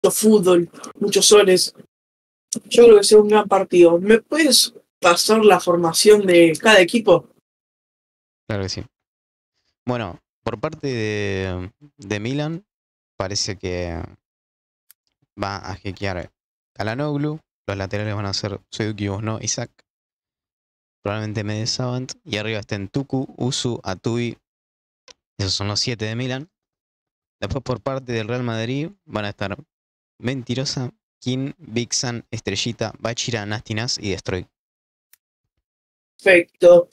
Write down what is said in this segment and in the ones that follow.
fútbol, muchos soles. Yo creo que será un gran partido. ¿Me puedes pasar la formación de cada equipo? Claro que sí. Bueno, por parte de Milan, parece que va a jequear Calhanoglu. Los laterales van a ser Suyuki, Bosno, Isaac. Probablemente Medesavant. Y arriba estén Tuku, Usu, Atui. Esos son los 7 de Milan. Después por parte del Real Madrid van a estar Mentirosa, King, Vixen, Estrellita, Bachira, Nastinas y Destroy. Perfecto.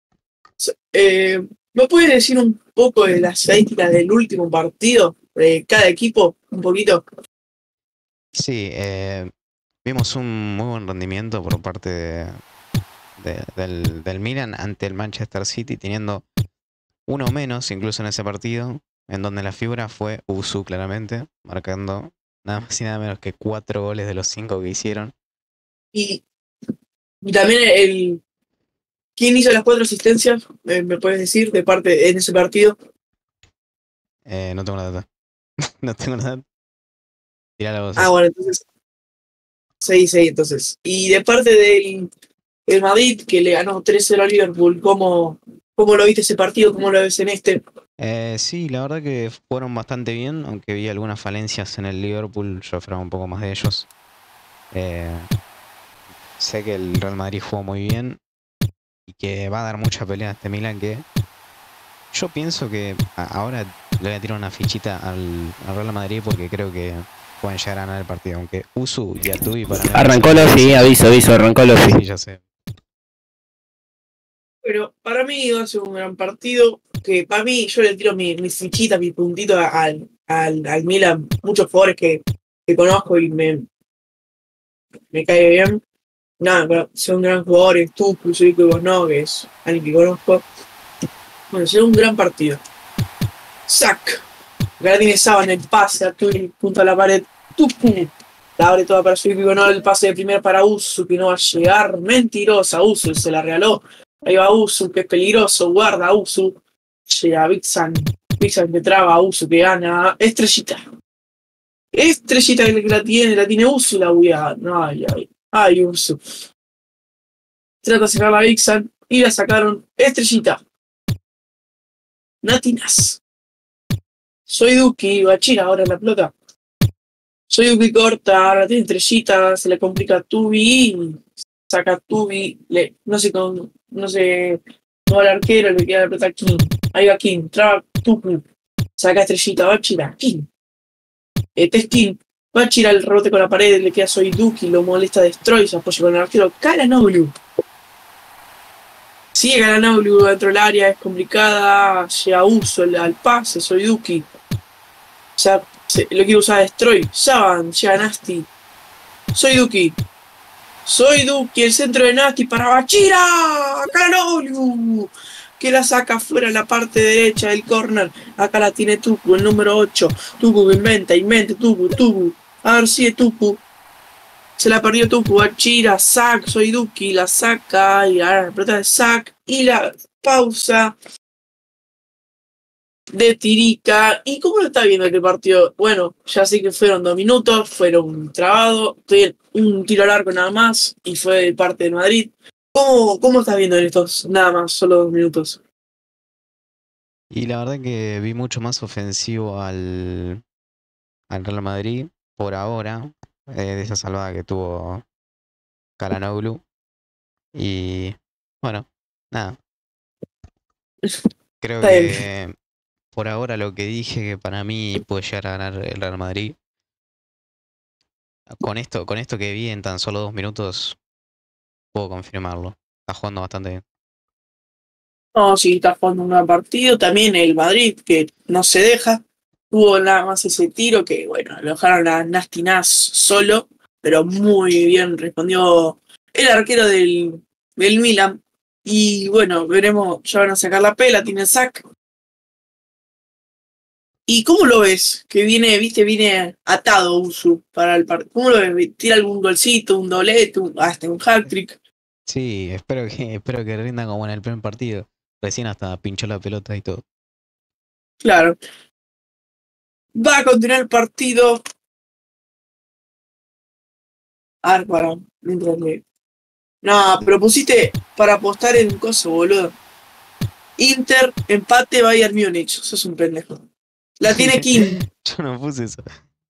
¿Me puedes decir un poco de las estadísticas del último partido de cada equipo? Un poquito. Sí, vimos un muy buen rendimiento por parte del Milan ante el Manchester City, teniendo uno menos incluso en ese partido, en donde la figura fue Usu claramente, marcando nada más y nada menos que 4 goles de los 5 que hicieron. Y, y también ¿quién hizo las 4 asistencias? ¿Me puedes decir de parte en ese partido? No tengo la data. No tengo la data. Tirá la voz Ah, esa. bueno, entonces, 6-6 entonces. Y de parte del Madrid, que le ganó 3-0 a Liverpool, ¿cómo lo viste ese partido? ¿Cómo lo ves en este? Sí, la verdad que fueron bastante bien, aunque vi algunas falencias en el Liverpool, yo esperaba un poco más de ellos. Eh, Sé que el Real Madrid jugó muy bien y que va a dar mucha pelea a este Milan que yo pienso que ahora le voy a tirar una fichita al Real Madrid porque creo que pueden llegar a ganar el partido, aunque Usu y Atui para mí van a ser Arrancó Lofi, clavísimos. aviso, arrancó Lofi. Sí, ya sé. Pero para mí va a ser un gran partido, que para mí yo le tiro mi fichita, mi puntito al Milan, muchos jugadores que conozco y me cae bien. Nada, pero son gran jugadores, tú, Pusico y vos no, que es alguien que conozco. Bueno, será un gran partido. Sac. Ahora tiene Saba en el pase, Arturi junto a la pared. Tupu. La abre toda para su equipo, no el pase de primera para Usu, que no va a llegar. Mentirosa, Usu se la regaló. Ahí va Usu, que es peligroso, guarda Usu. Llega Vixen. Vixen que traba, Usu que gana. Estrellita. Estrellita que la tiene Usu la buguea. Ay, ay. Ay, Usu. Trata de sacar la Vixen y la sacaron. Estrellita. Natinas. Soy Duki, Bachira ahora en la pelota. Soy Duki corta, ahora tiene estrellita, se le complica a Tubi, saca a Tubi, no sé, no al arquero, le queda la pelota a King. Ahí va King, traba Tupu, saca estrellita, Bachira, King. Este es King, Bachira el rebote con la pared, le queda Soy Duki, lo molesta Destroy, se apoya con el arquero, Calhanoglu. Sigue Calhanoglu dentro del área, es complicada, llega Uso al pase, Soy Duki. Ya lo quiero usar a Destroy. Saban, llega Nasty. Soy Duki. Soy Duki, el centro de Nasty para Bachira. Calhanoglu. Que la saca fuera en la parte derecha del corner. Acá la tiene Tupu, el número 8. Tupu inventa, Tupu. A ver si es Tupu. Se la perdió Tupu, Bachira, Zack, Soy Duki, la saca. Y ahora la pelota de Zack. Y la pausa de Tirica. ¿Y cómo lo está viendo este partido? Bueno, ya sé que fueron 2 minutos, fueron trabados, un tiro largo nada más y fue de parte del Madrid. ¿Cómo estás viendo en estos nada más, solo 2 minutos? Y la verdad que vi mucho más ofensivo al Real Madrid por ahora, de esa salvada que tuvo Calhanoglu. Y bueno, nada, creo Está bien. que por ahora lo que dije que para mí puede llegar a ganar el Real Madrid. Con esto que vi en tan solo 2 minutos, puedo confirmarlo. Está jugando bastante bien. No, sí, está jugando un gran partido. También el Madrid, que no se deja. Tuvo nada más ese tiro que, bueno, lo dejaron a Nasty Nas solo, pero muy bien respondió el arquero del Milan. Y bueno, veremos, ya van a sacar la pela, tiene sac. ¿Y cómo lo ves? Que viene atado Usu para el partido. ¿Cómo lo ves? ¿Tira algún golcito, un doblete, hasta un hat-trick? Sí, espero que rinda como en el primer partido. Recién hasta pinchó la pelota y todo. Claro. Va a continuar el partido. A ver, para. Mientras le. No, pero pusiste para apostar en coso, boludo. Inter, empate, Bayern Múnich. Sos un pendejo. La tiene King. Yo no puse eso.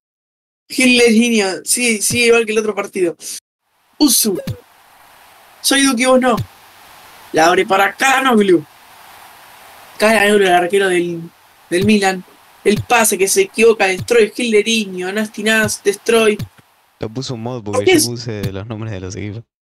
Gil sí, igual que el otro partido. Usu. Soy Duki, vos no. La abre para Calhanoglu. Calhanoglu, el arquero del Milan. El pase que se equivoca, Destroy, Gilderiño, Nasty Nas, Destroy. Lo puse un mod porque yo puse los nombres de los equipos.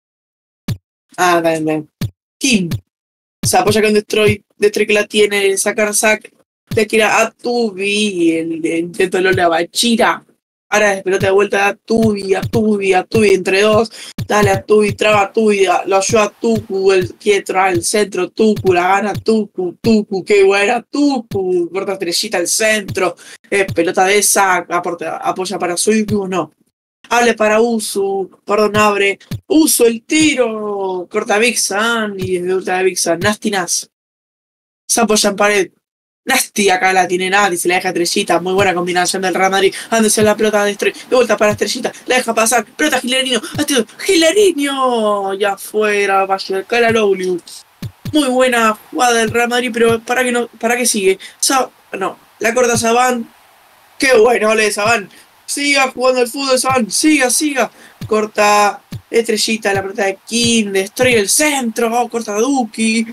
Ah, bien. Kim. Se apoya con Destroy. Destroy que la tiene, sacar sac. Le quiera a Tubi. El intento de Lola Bachira. Ahora es pelota de vuelta a Tubi entre dos. Dale a Tubi, traba a Tubi, lo ayuda a Tucu, el quietro al centro, Tucu, la gana Tucu, qué buena Tucu, corta estrellita al centro, pelota de esa, apoya para Suiku, no. Hable para Usu, perdón, abre, Usu el tiro, corta Vixan y desde ultra de Vixan, Nasty Nas. Se apoya en pared. Nasty acá la tiene Nadie, se la deja Estrellita, muy buena combinación del Real Madrid, ándese la pelota de Destroy, de vuelta para Estrellita, la deja pasar, pelota Gileriño, Gileriño, ya afuera, vaya el Calhanoglu. Muy buena jugada del Real Madrid, pero ¿para qué sigue? No, la corta Saban, qué bueno, ole Saban, siga jugando el fútbol Saban, siga, corta Estrellita, la pelota de King, Destroy el centro, corta Duki,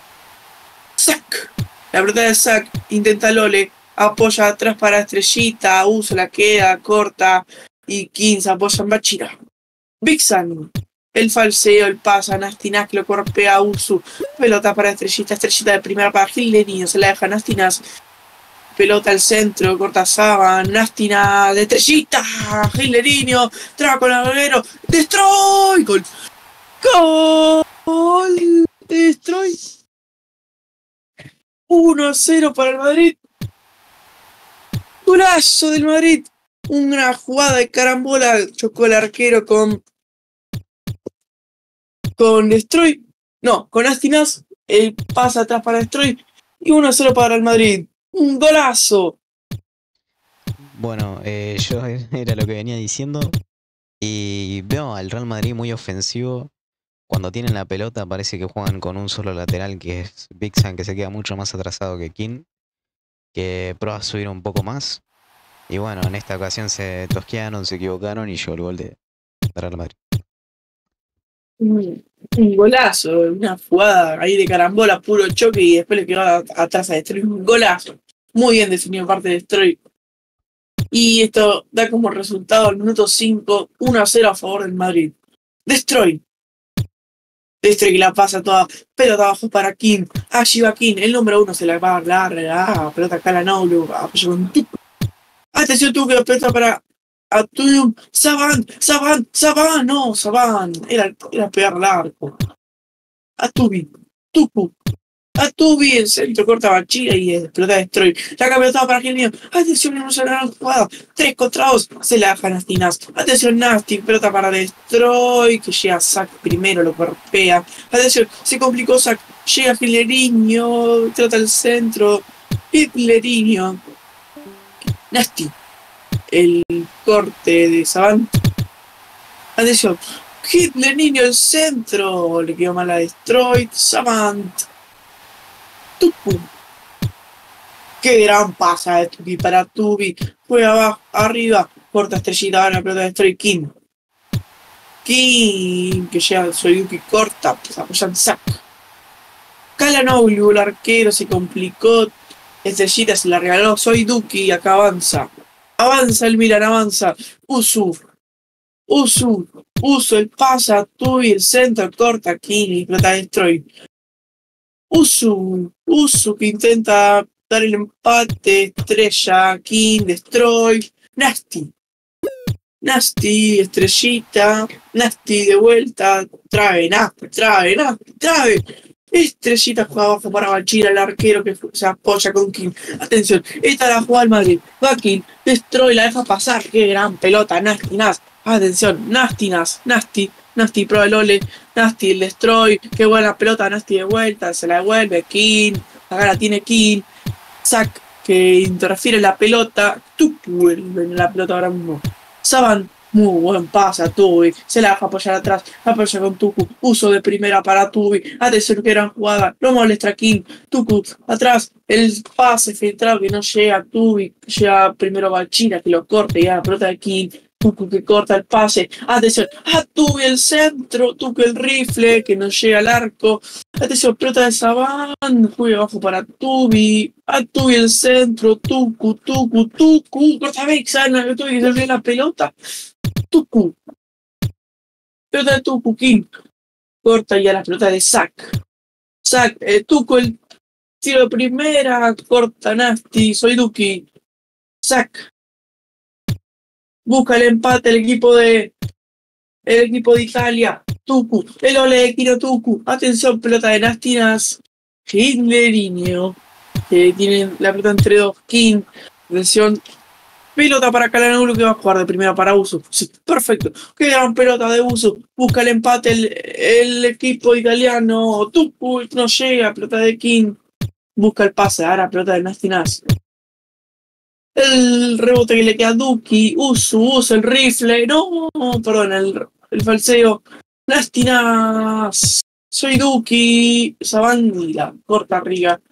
sac. La pelota de Zack intenta Lole, apoya atrás para Estrellita, Uso la queda, corta, y 15 apoya en Bachira. Vixan, el falseo, el pasa, Nasty Nas que lo corpea a Usu, pelota para Estrellita de primera para Gilderiño, se la deja Nasty Nas, pelota al centro, corta Saban, Nasty Nas, de Estrellita, Gilderiño, traba con Agüero, Destroy, gol, Destroy. 1-0 para el Madrid. Golazo del Madrid. Una jugada de carambola. Chocó el arquero con Destroy. No, con Nasty Nas. El pasa atrás para Destroy. Y 1-0 para el Madrid. Un golazo. Bueno, yo era lo que venía diciendo. Y veo al Real Madrid muy ofensivo. Cuando tienen la pelota parece que juegan con un solo lateral, que es Vixan, que se queda mucho más atrasado que King, que prueba a subir un poco más. Y bueno, en esta ocasión se tosquearon, se equivocaron y llegó el gol de Real Madrid. Un golazo, una jugada ahí de carambola, puro choque y después le quedó atrás a Destroy. Un golazo. Muy bien definido parte de Destroy. Y esto da como resultado al minuto 5, 1-0 a favor del Madrid. Destroy que la pasa toda, pelota abajo para King, allí va King, el número 1 se la va a dar, pelota Calhanoglu, atención tú que la pelota para Atubium, Saban, no, Saban, era pegar al arco, Atubi, el centro corta Bachira y pelota Destroy. La pelota para Genio. Atención, no se la jugada. 3 contra 2. Se la deja Nasty Nas. Atención, Nasty. Pelota para Destroy. Que llega Zack primero, lo golpea. Atención, se complicó Zack. Llega Gileriño. Trata el centro. Gileriño. Nasty. El corte de Saban. Atención. Gileriño, el centro. Le quedó mal a Destroy. Saban. Tupu. Qué gran pasa de Tubi para Tubi. Juega abajo, arriba. Corta Estrellita, va la pelota de Destroy King. Que llega Soyuki, corta, pues apoya en Zack. Calhanoglu, el arquero, se complicó. Estrellita se la regaló Soy Duki y acá avanza. Avanza el Milan, avanza. Usu, el pasa, Tubi, el centro, corta King y pelota de Destroy. Usu que intenta dar el empate, Estrella, King, Destroy, Nasty, Estrellita, Nasty de vuelta, trabe, Estrellita juega abajo para Bachira, el arquero que se apoya con King. Atención, esta la juega el Madrid, va King, Destroy, la deja pasar, qué gran pelota, Nasty Nas, atención, Nasty pro el Ole, Nasty el Destroy, qué buena pelota, Nasty de vuelta, se la devuelve, King, acá la tiene King, Zack que interfiere en la pelota, Tupu en la pelota ahora mismo, Saban, Muy buen pase a Tubi. Se la deja apoyar atrás. Apoya con Tuku. Uso de primera para Tubi. Atención que gran jugada. Lo molesta King. Tuku atrás. El pase filtrado que no llega a Tubi. Llega primero Bachira que lo corta y a la pelota de King. Tuku que corta el pase. Atención. A Tubi el centro. Tuku el rifle que no llega al arco. Atención. Pelota de Saban. Juega abajo para Tubi. A Tubi el centro. Tuku. Corta Vixen. Tubi que se olvida la pelota. Tuku. Pelota de Tuku, King. Corta ya la pelota de Zack. Zack, Tuku el tiro de primera. Corta Nasty. Soy Duki. Zack. Busca el empate el equipo de Italia. Tuku. El ole de Kiro Tuku. Atención, pelota de Nasty Nas. Hitlerino. Tiene la pelota entre dos. King. Atención. Pelota para Calhanoglu que va a jugar de primera para Uso. Sí, perfecto. Qué gran pelota de Uso. Busca el empate el equipo italiano. Tuku no llega. Pelota de King. Busca el pase. Ahora pelota de Nasty Nas. El rebote que le queda a Duki. Uso el rifle. No, perdón, el falseo. Nasty Nas. Soy Duki. Sabandila. Corta arriba.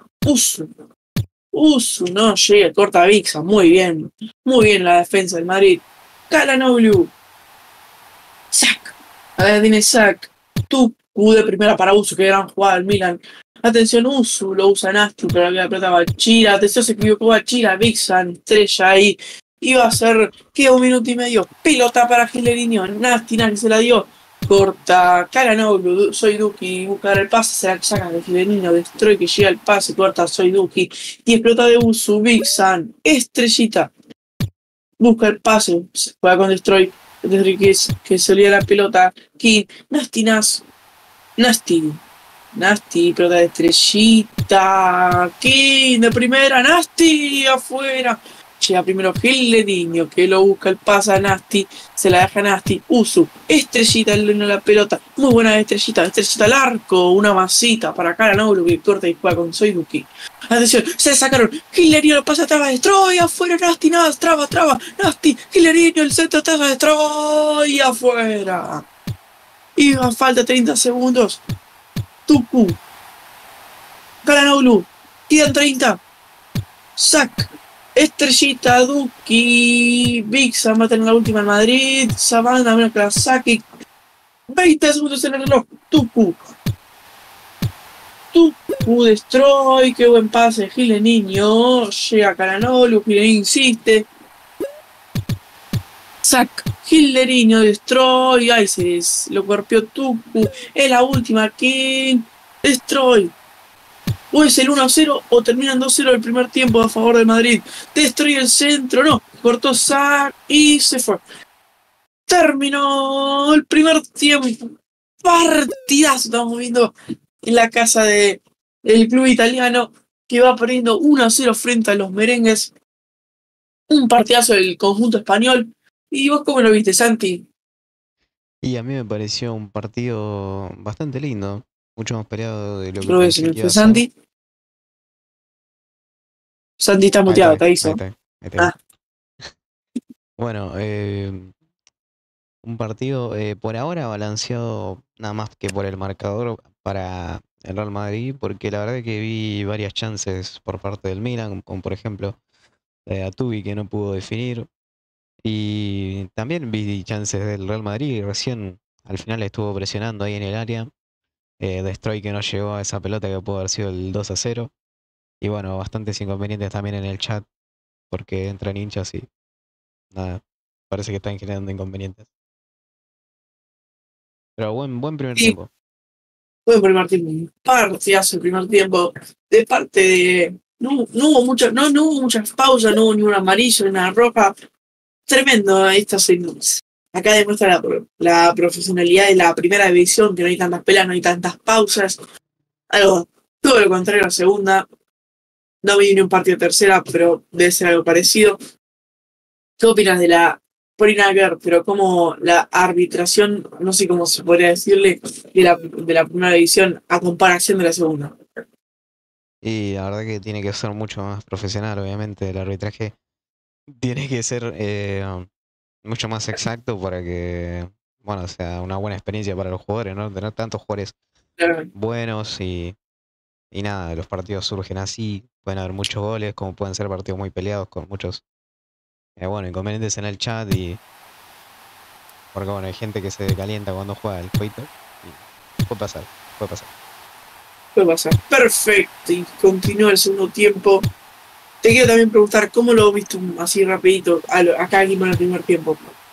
Uso, no llega, corta Vixen, muy bien la defensa del Madrid. Calhanoglu. Zack. Ahora tiene Zack. Tuku de primera para Uso, qué gran jugada del Milan. Atención, Uso, lo usa Nasty, pero la pelota Bachira. Atención, se equivocó Bachira, Vixen, estrella ahí. Iba a ser, queda 1 minuto y medio. Pelota para Gilerinho, Nasty se la dio. Corta Calhanoglu, Soy Duki, buscar el pase, se la saca de Gilerinho, Destroy que llega el pase, corta Soy Duki y explota de Uso, Vixen, estrellita, busca el pase, juega con Destroy que se olvida la pelota, King, Nasty, pelota de estrellita, King de primera, Nasty afuera. Llega primero Gilerinho, que lo busca el pase a Nasty, se la deja a Nasty, Uso, estrellita en la pelota, muy buena estrellita al arco, una masita para Calhanoglu que corta y juega con Soy Duki. Atención, se sacaron, Gilerinho lo pasa atrás, Destroy, afuera Nasty, traba, Nasty, Gilerinho, el centro atrás, Destroy, afuera. Y a falta 30 segundos, Tuku, Calhanoglu, quedan 30, Zack. Estrellita, Duki, Vixen va a tener la última en Madrid, Savannah, menos que la saque. 20 segundos en el reloj. Tuku, Destroy, qué buen pase, Gilerinho. Llega Calhanoglu, Gilerinho insiste. Zack, Gilerinho, Destroy, ay, lo golpeó Tuku. Es la última, King, Destroy. O es el 1-0 o terminan 2-0 el primer tiempo a favor de Madrid. Destroy el centro, no. Cortó Zack y se fue. Terminó el primer tiempo. Partidazo estamos viendo en la casa del club italiano que va perdiendo 1-0 frente a los merengues. Un partidazo del conjunto español. ¿Y vos cómo lo viste, Santi? Y a mí me pareció un partido bastante lindo, mucho más peleado de lo que Creo que pensé se me que iba fue a ser. Santi. Santi está muteado, te aviso. Ahí está. Ah. Bueno, un partido por ahora balanceado nada más que por el marcador para el Real Madrid, porque la verdad es que vi varias chances por parte del Milan, como por ejemplo a Tubi que no pudo definir, y también vi chances del Real Madrid, recién al final estuvo presionando ahí en el área, Destroy que no llegó a esa pelota que pudo haber sido el 2-0, y bueno, bastantes inconvenientes también en el chat, porque entran hinchas y nada, parece que están generando inconvenientes. Pero buen primer Sí, tiempo. fue el primer tiempo. Un partidazo el primer tiempo. De parte de. No hubo muchas pausas, no hubo ni una amarilla, ni una roja. Tremendo estos signos. Acá demuestra la profesionalidad de la primera división, que no hay tantas peleas, no hay tantas pausas. Algo, todo lo contrario a la segunda. No vi ni un partido de tercera, pero debe ser algo parecido. ¿Qué opinas de la por ir a ver, pero como la arbitración, no sé cómo se podría decirle, de la primera división a comparación de la segunda? Y la verdad que tiene que ser mucho más profesional, obviamente, el arbitraje. Tiene que ser mucho más exacto para que, bueno, sea una buena experiencia para los jugadores, ¿no? Tener tantos jugadores Claro. buenos y nada, los partidos surgen así, pueden haber muchos goles, como pueden ser partidos muy peleados con muchos, bueno, inconvenientes en el chat y porque bueno, hay gente que se calienta cuando juega el jueguito y puede pasar, puede pasar. ¿Qué pasa? Perfecto. Y continúa el segundo tiempo. Te quiero también preguntar, ¿cómo lo viste así rapidito acá aquí en el primer tiempo?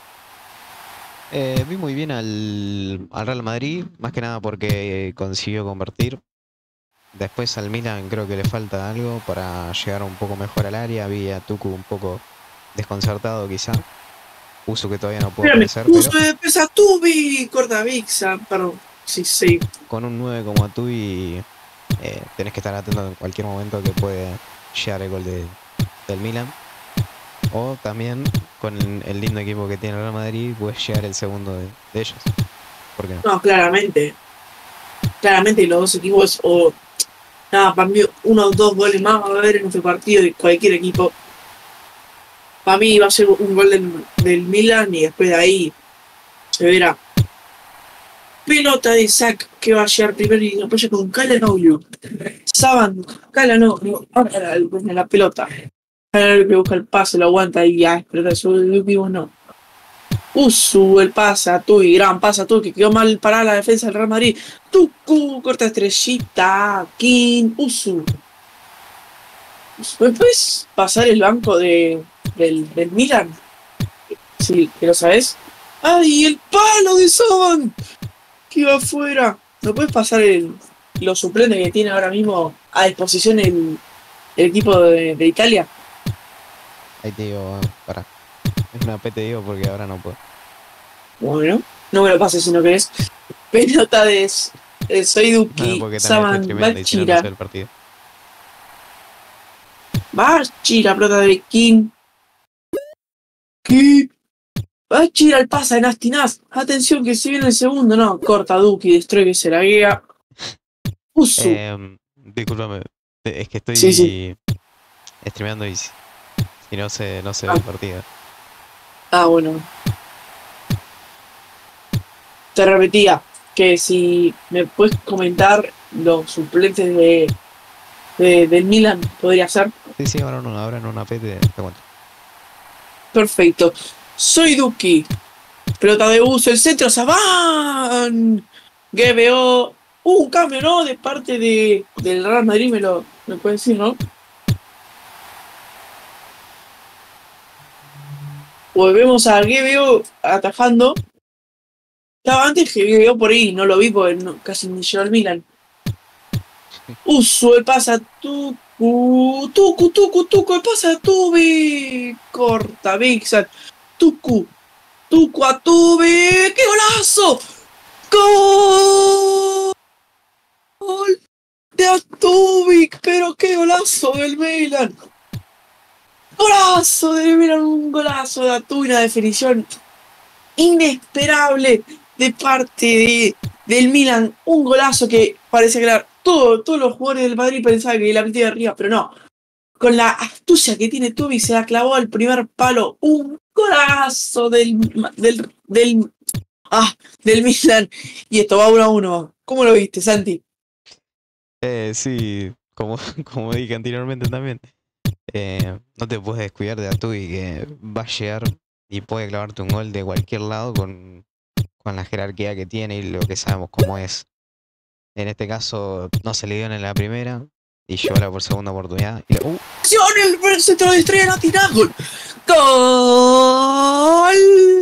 Vi muy bien al Real Madrid, más que nada porque consiguió convertir. Después al Milan creo que le falta algo para llegar un poco mejor al área. Vi a Tucu un poco desconcertado quizá. Puso que todavía no pudo Espérame, aparecer, pero uso de pesa tubi, corta Vixa, perdón. Sí, sí. con un 9 como tú y tenés que estar atento en cualquier momento que puede llegar el gol del Milan. O también con el lindo equipo que tiene el Real Madrid puede llegar el segundo de ellos. ¿Por qué no? No, claramente. Claramente los dos equipos, o nada, para mí uno o dos goles más va a haber en este partido de cualquier equipo. Para mí va a ser un gol del Milan y después de ahí se verá. Pelota de Sack que va a llegar primero y apoya con Calhanoglu. Saban, Calhanoglu, ahora la pelota. Calhanoglu que busca el pase, lo aguanta y ya, pelota de su equipo no. Usu, el pase a Tui, gran pase a Tui, que quedó mal parada la defensa del Real Madrid. Tucu, corta estrellita, King, Usu. ¿Me puedes pasar el banco del Milan? Sí, que lo sabes. ¡Ay, el palo de Saban! Que iba afuera. ¿Me puedes pasar los suplentes que tiene ahora mismo a disposición el equipo de Italia? Ahí te digo, para. Es una P te digo porque ahora no puedo. Bueno, no me lo pases si no querés. Pelota de Soy Bueno, Duki, porque también estoy Saban, streameando y si no, no sé Bachira. el partido. Bachira, pelota de King. ¿Qué? Bachira, el pasa de Nastinaz. Atención que si viene el segundo, no. Corta Duki, destruye que se la guía. Usu. Discúlpame, es que Sí, sí. estoy streameando y si no no se ve Ah, el partido. bueno. Te repetía que si me puedes comentar los suplentes del Milan, podría ser. Sí, sí, ahora en una P te cuento. Perfecto. Soy Duki. Pelota de uso, el centro, Saban. GBO. Un cambio, ¿no? De parte del Real Madrid, me puede decir, ¿no? Volvemos a GBO atajando. Estaba antes que GBO por ahí, no lo vi porque casi ni llegó al Milan. Uso el pasa Tucu, el pasa Tubi. Corta, Vixan. Tucu a Tubi. ¡Qué golazo! ¡Gol de Atubic! ¡Pero qué golazo del Milan! ¡Golazo del Milan! Un golazo de Atubic, una definición inesperable de parte del Milan. Un golazo que parece que todos los jugadores del Madrid pensaban que la metía de arriba, pero no. Con la astucia que tiene Tubi se la clavó al primer palo. Un golazo del Milan. Y esto va 1-1. ¿Cómo lo viste, Santi? Sí, como, como dije anteriormente también, no te puedes descuidar de Atui que va a llegar y puede clavarte un gol de cualquier lado con la jerarquía que tiene y lo que sabemos cómo es. En este caso no se le dio en la primera y llegó la por segunda oportunidad. El centro de estrella no tira gol. Gol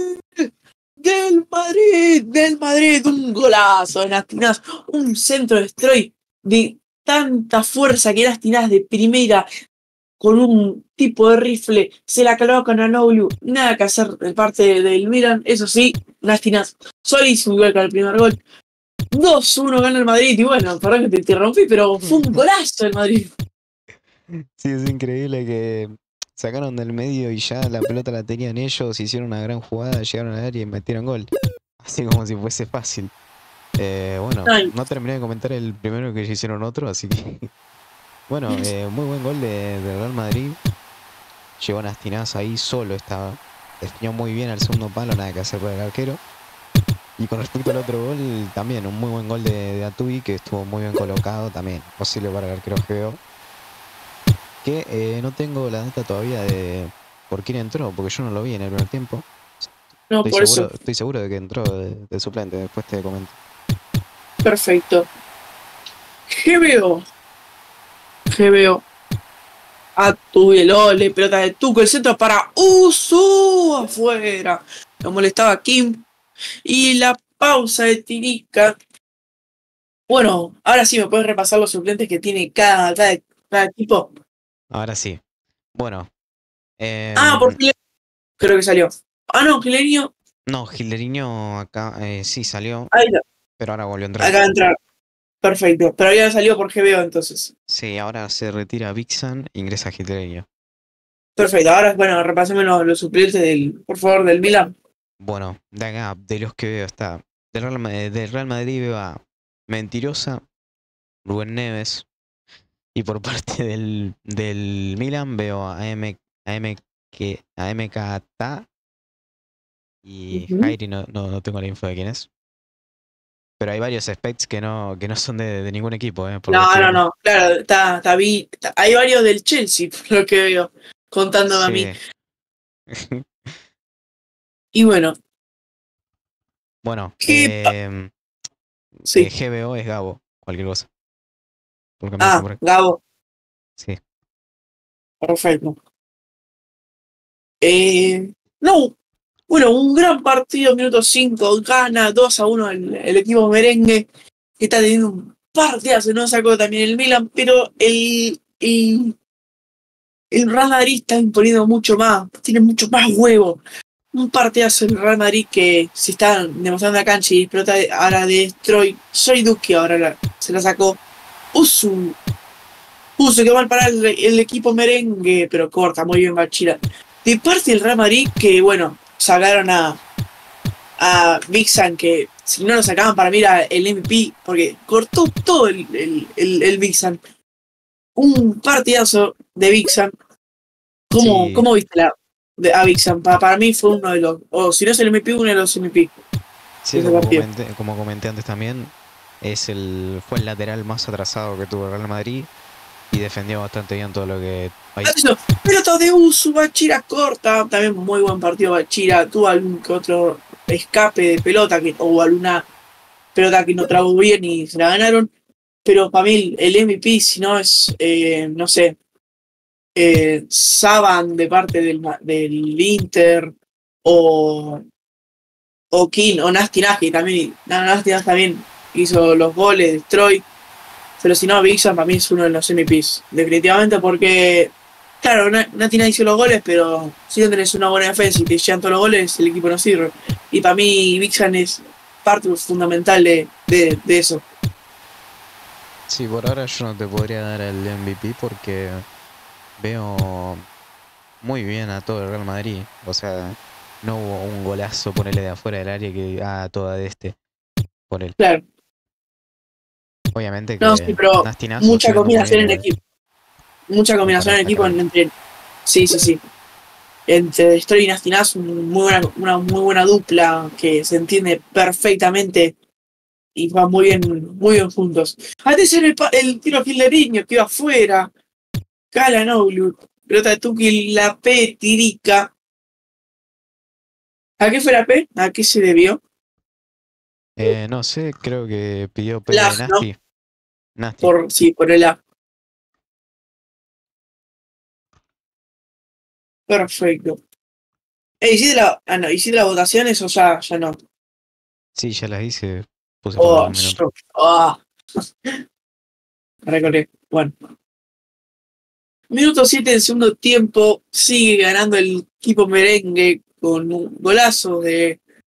del Madrid, un golazo de Nastinaz, un centro de Stroy de tanta fuerza que Nastinaz de primera con un tipo de rifle se la clavó con Anoglu, nada que hacer de parte del Milan, eso sí, Nastinaz solísimo igual que el primer gol. 2-1 gana el Madrid y bueno, perdón que te interrumpí, pero fue un golazo del Madrid. Sí, es increíble que sacaron del medio y ya la pelota la tenían ellos, hicieron una gran jugada, llegaron al área y metieron gol. Así como si fuese fácil. Bueno, Ay, no terminé de comentar el primero que ya hicieron otro, así que bueno, muy buen gol de Real Madrid. Llegó Nastinaz ahí, solo estaba. definió muy bien al segundo palo, nada que hacer por el arquero. Y con respecto al otro gol, también un muy buen gol de Atubi, que estuvo muy bien colocado, también posible para el arquero GBO. Que no tengo la data todavía de por quién entró, porque yo no lo vi en el primer tiempo. No, por eso. Estoy seguro de que entró de suplente, después te comento. Perfecto. GBO. GBO. Atubielole, pelota de Tuco, el centro para Usu afuera. Lo molestaba Kim. Y la pausa de Tirica. Bueno, ahora sí me puedes repasar los suplentes que tiene cada equipo. Ahora sí. Bueno. Por Gilerino creo que salió. No, Gilerino. No, Gileriño acá sí salió, Ahí está. pero ahora volvió a entrar. Acaba de entrar. Perfecto. Pero ya salió por GBO entonces. Sí, ahora se retira Vixen, ingresa Gileriño. Perfecto. Ahora, bueno, repásame los suplentes por favor, del Milan. Bueno, de acá, de los que veo está. Del Real Madrid veo a Mentirosa, Rubén Neves. Y por parte del Milan veo a MKT y Jairi, no tengo la info de quién es. Pero hay varios specs que no son de ningún equipo, No. Claro, hay varios del Chelsea, por lo que veo, contándome a mí. Y bueno. Bueno, sí. GBO es Gabo, cualquier cosa. Gabo. Sí. Perfecto. No. Bueno, un gran partido, minuto 5, gana 2-1 el equipo merengue, que está teniendo un partidazo, no sacó también el Milan, pero el Real Madrid está imponiendo mucho más, tiene mucho más huevo. Un partidazo el Real Madrid que se está demostrando la cancha y explota ahora de Troy. Soy Duque ahora se la sacó. Usu, que mal para el equipo merengue, pero corta muy bien Bachira. De parte del Real Madrid que, bueno, sacaron a Vixen, que si no lo sacaban para mí era el MVP, porque cortó todo el Vixen. Un partidazo de Vixen. ¿Cómo viste a Vixen? Para mí fue uno de los, o si no es el MVP, uno de los MVP. Sí, como comenté antes también, fue el lateral más atrasado que tuvo el Real Madrid y defendió bastante bien todo lo que... Pelota de Usu, Bachira corta, también muy buen partido Bachira, tuvo algún que otro escape de pelota o alguna pelota que no trabó bien y se la ganaron, pero para mí el MVP, si no es, no sé, Saban de parte del Inter o King o Nasty también. Nasty también hizo los goles de Troy. Pero si no, Vixen para mí es uno de los MVPs. Definitivamente porque, claro, Nasty hizo los goles, pero si no tenés una buena defensa y te llegan todos los goles, el equipo no sirve. Y para mí Vixen es parte fundamental de eso. Sí, por ahora yo no te podría dar el MVP porque veo muy bien a todo el Real Madrid. O sea, no hubo un golazo, ponele de afuera del área que toda de por él. Claro. Obviamente que no, sí, pero mucha combinación en equipo. Mucha combinación en equipo entre. Sí. Entre Destroy y Nastinaz, una muy buena dupla que se entiende perfectamente y van muy bien juntos. Antes era el tiro Gileriño que iba afuera. Calhanoglu, pelota de Tuki, la P, Tirica. ¿A qué fue la P? ¿A qué se debió? No sé, creo que pidió P de Nasty. ¿No? Por el A. Perfecto. ¿Hiciste las votaciones o ya no? Sí, ya las hice. Puse Recordé. Bueno. Minuto 7 del segundo tiempo. Sigue ganando el equipo merengue con un golazo del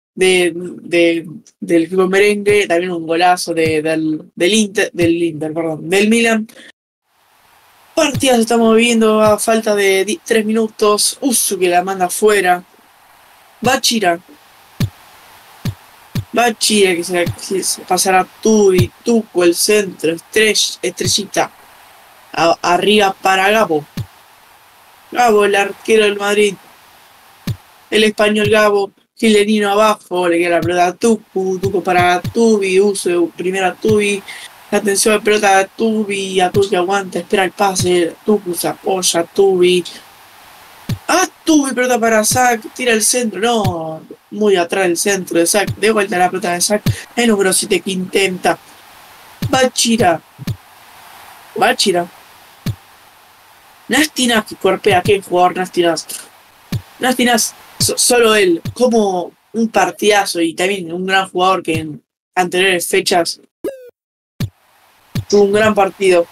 equipo merengue. También un golazo del Milan. Partidas estamos viendo a falta de 3 minutos. Usu que la manda afuera. Bachira que se pasará Tuco, el centro, Estrellita. Arriba para Gabo, el arquero del Madrid. el español Gabo, Gilerino abajo, le queda la pelota a Tucu, Tucu para Tubi, uso primero a Tubi, la atención de pelota a Tubi aguanta, espera el pase, Tucu se apoya, Tubi, pelota para Zack, tira el centro, no, muy atrás el centro de Zack, de vuelta la pelota de Zack, el número 7 que intenta, Bachira, Nasty Nas que cuerpea, qué jugador Nasty Nas. Nasty Nas, solo él, como un partidazo y también un gran jugador que en anteriores fechas tuvo un gran partido.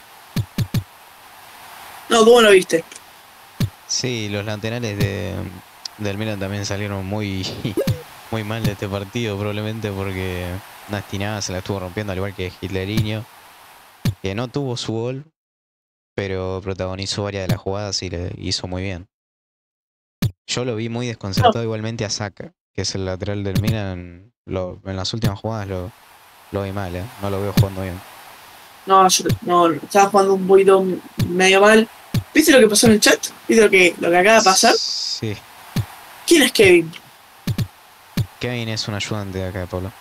No, ¿cómo lo viste? Sí, los laterales del Milan también salieron muy, muy mal de este partido, probablemente porque Nasty Nas se la estuvo rompiendo, al igual que Hitlerinho, que no tuvo su gol, pero protagonizó varias de las jugadas y le hizo muy bien. Yo lo vi muy desconcertado igualmente a Saka, que es el lateral del Milan. En las últimas jugadas lo vi mal, no lo veo jugando bien. No, yo no, estaba jugando un poquito medio mal. ¿Viste lo que pasó en el chat? ¿Viste lo que acaba de pasar? Sí. ¿Quién es Kevin? Kevin es un ayudante de acá de Pablo.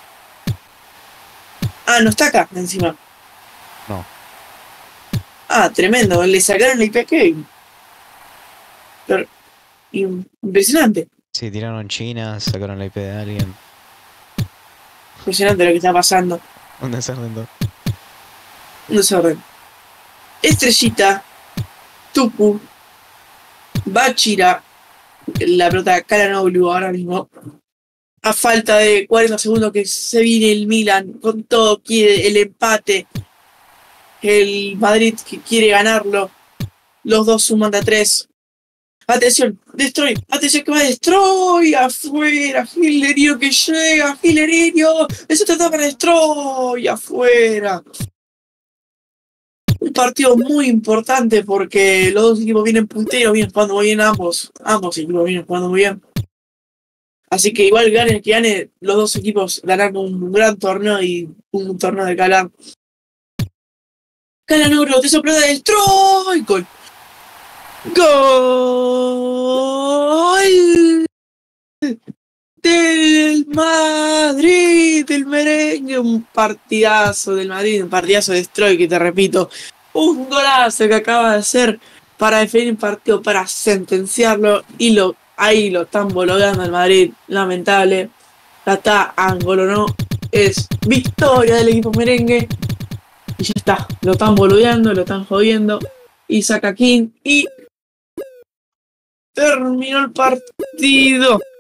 Ah, no está acá, encima. No. Ah, tremendo, le sacaron la IP a Kevin. Pero, impresionante. Sí, tiraron China, sacaron la IP de alguien. Impresionante lo que está pasando. Un desorden todo. Un desorden. Estrellita, Tucu, Bachira, la pelota Calhanoglu ahora mismo. A falta de 40 segundos que se viene el Milan con todo, quiere el empate. El Madrid que quiere ganarlo. Los dos suman de 3. Atención, Destroy, atención que va Destroy, afuera, Gilerino que llega, Gilerino, eso trata para Destroy, afuera. Un partido muy importante porque los dos equipos vienen punteros, vienen jugando muy bien ambos equipos vienen jugando muy bien. Así que igual gane el que gane, los dos equipos darán un gran torneo y un torneo de Calán. Calhanoglu, te sopla de Destroy, gol. ¡Gol! Del Madrid, del merengue, un partidazo del Madrid, un partidazo de Destroy, que te repito, un golazo que acaba de hacer para definir el partido, para sentenciarlo, y ahí lo están bologando el Madrid, lamentable, ya está, ángulo no, es victoria del equipo merengue, y ya está, lo están boludeando, lo están jodiendo, y saca King, y terminó el partido.